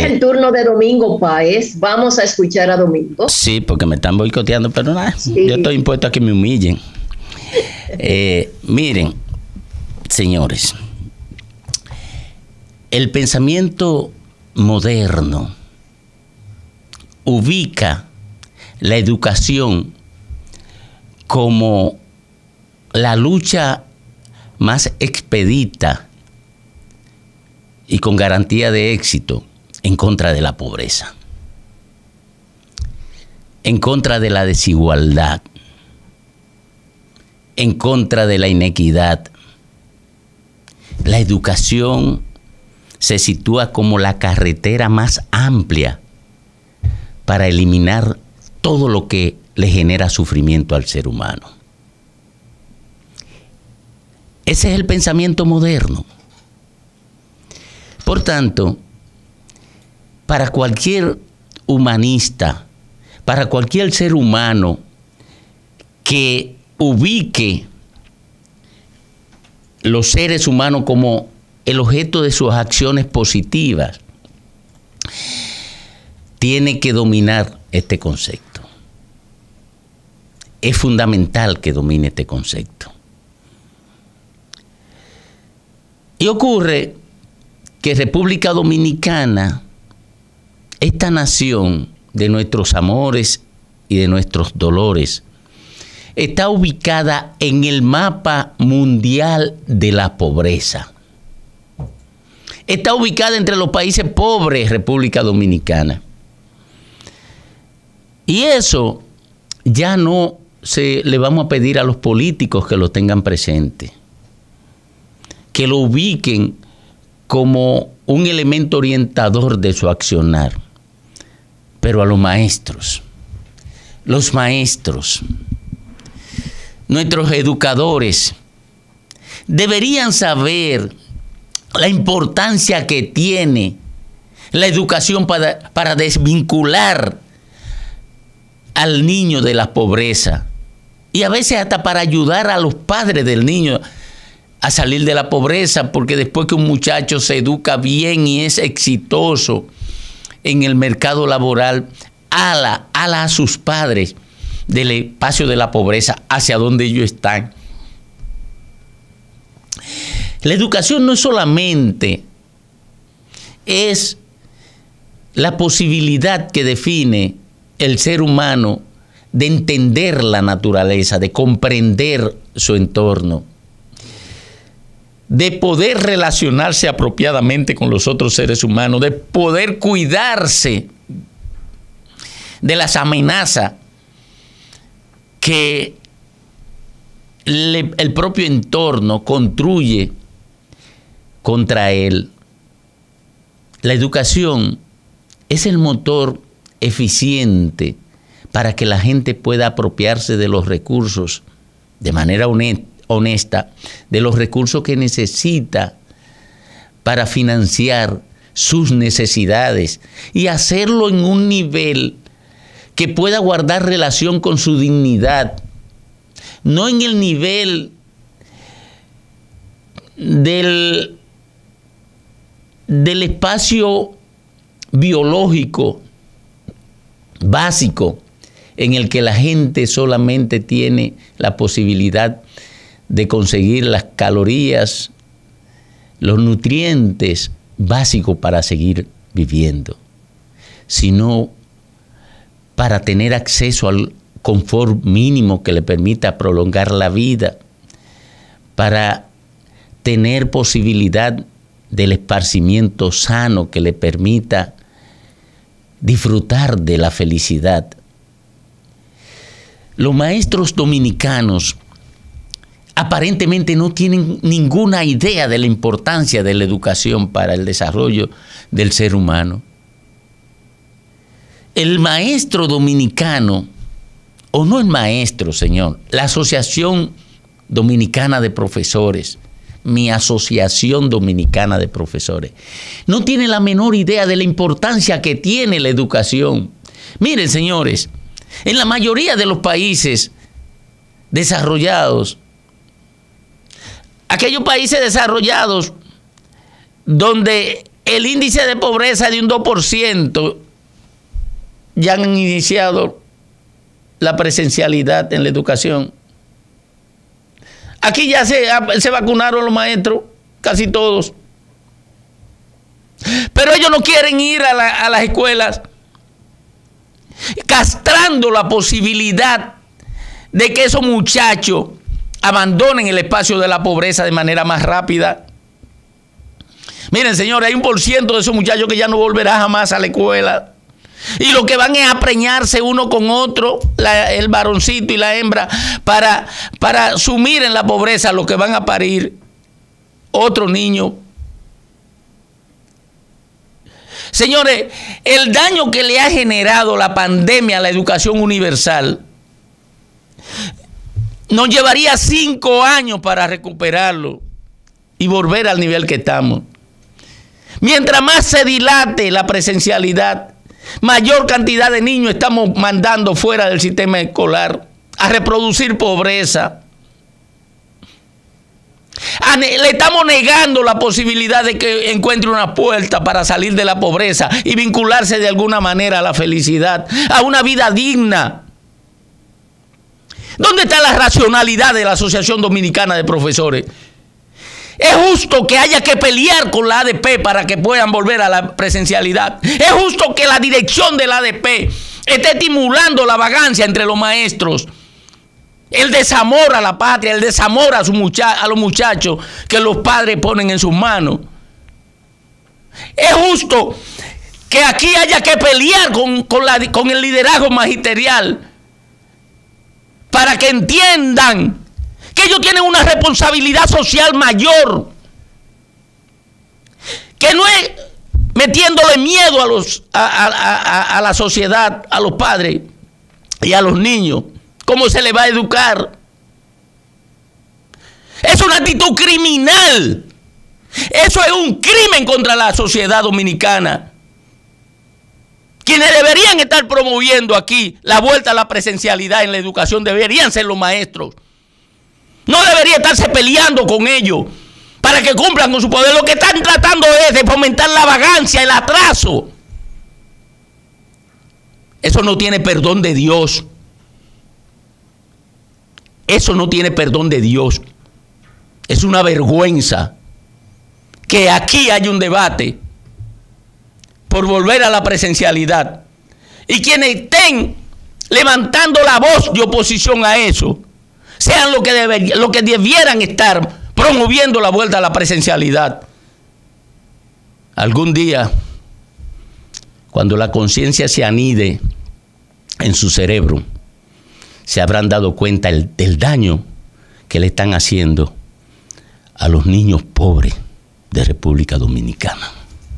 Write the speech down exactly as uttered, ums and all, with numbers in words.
es el turno de Domingo Páez. Vamos a escuchar a Domingo. Sí, porque me están boicoteando, pero nada, sí. Yo estoy impuesto a que me humillen. Eh, miren, señores, el pensamiento moderno ubica la educación como la lucha más expedita y con garantía de éxito en contra de la pobreza, en contra de la desigualdad, en contra de la inequidad. La educación se sitúa como la carretera más amplia para eliminar todo lo que le genera sufrimiento al ser humano. Ese es el pensamiento moderno. Por tanto, para cualquier humanista, para cualquier ser humano que ubique los seres humanos como el objeto de sus acciones positivas, tiene que dominar este concepto. Es fundamental que domine este concepto. Y ocurre que República Dominicana, esta nación de nuestros amores y de nuestros dolores, está ubicada en el mapa mundial de la pobreza. Está ubicada entre los países pobres, República Dominicana. Y eso ya no se le vamos a pedir a los políticos que lo tengan presente, que lo ubiquen como un elemento orientador de su accionar. Pero a los maestros, los maestros, nuestros educadores, deberían saber la importancia que tiene la educación para, para desvincular al niño de la pobreza y a veces hasta para ayudar a los padres del niño a salir de la pobreza, porque después que un muchacho se educa bien y es exitoso en el mercado laboral, ala, ala a sus padres del espacio de la pobreza hacia donde ellos están. La educación no solamente es la posibilidad que define el ser humano de entender la naturaleza, de comprender su entorno, de poder relacionarse apropiadamente con los otros seres humanos, de poder cuidarse de las amenazas que le, el propio entorno construye contra él. La educación es el motor eficiente para que la gente pueda apropiarse de los recursos de manera honesta, de los recursos que necesita para financiar sus necesidades y hacerlo en un nivel que pueda guardar relación con su dignidad, no en el nivel del, del espacio biológico básico en el que la gente solamente tiene la posibilidad de conseguir las calorías, los nutrientes básicos para seguir viviendo, sino para tener acceso al confort mínimo que le permita prolongar la vida, para tener posibilidad del esparcimiento sano que le permita disfrutar de la felicidad. Los maestros dominicanos aparentemente no tienen ninguna idea de la importancia de la educación para el desarrollo del ser humano. El maestro dominicano, o no el maestro, señor, la Asociación Dominicana de Profesores, mi Asociación Dominicana de Profesores, no tiene la menor idea de la importancia que tiene la educación. Miren, señores, en la mayoría de los países desarrollados, aquellos países desarrollados donde el índice de pobreza de un dos por ciento, ya han iniciado la presencialidad en la educación. Aquí ya se, se vacunaron los maestros, casi todos. Pero ellos no quieren ir a, la, a las escuelas, castrando la posibilidad de que esos muchachos abandonen el espacio de la pobreza de manera más rápida. Miren, señores, hay un por ciento de esos muchachos que ya no volverá jamás a la escuela. Y lo que van es a preñarse uno con otro, la, el varoncito y la hembra, para, para sumir en la pobreza lo que van a parir otro niño. Señores, el daño que le ha generado la pandemia a la educación universal nos llevaría cinco años para recuperarlo y volver al nivel que estamos. Mientras más se dilate la presencialidad, mayor cantidad de niños estamos mandando fuera del sistema escolar a reproducir pobreza. A le estamos negando la posibilidad de que encuentre una puerta para salir de la pobreza y vincularse de alguna manera a la felicidad, a una vida digna. ¿Dónde está la racionalidad de la Asociación Dominicana de Profesores? ¿Es justo que haya que pelear con la A D P para que puedan volver a la presencialidad? ¿Es justo que la dirección de la A D P esté estimulando la vagancia entre los maestros? El desamor a la patria, el desamor a, su mucha a los muchachos que los padres ponen en sus manos. ¿Es justo que aquí haya que pelear con, con, la, con el liderazgo magisterial para que entiendan que ellos tienen una responsabilidad social mayor, que no es metiéndole miedo a, los, a, a, a, a la sociedad, a los padres y a los niños? ¿Cómo se les va a educar? Es una actitud criminal. Eso es un crimen contra la sociedad dominicana. Quienes deberían estar promoviendo aquí la vuelta a la presencialidad en la educación deberían ser los maestros. No debería estarse peleando con ellos para que cumplan con su poder. Lo que están tratando es de fomentar la vagancia, el atraso. Eso no tiene perdón de Dios. Eso no tiene perdón de Dios. Es una vergüenza que aquí haya un debate por volver a la presencialidad. Y quienes estén levantando la voz de oposición a eso, sean lo que, deber, lo que debieran estar promoviendo la vuelta a la presencialidad. Algún día, cuando la conciencia se anide en su cerebro, se habrán dado cuenta el, del daño que le están haciendo a los niños pobres de República Dominicana.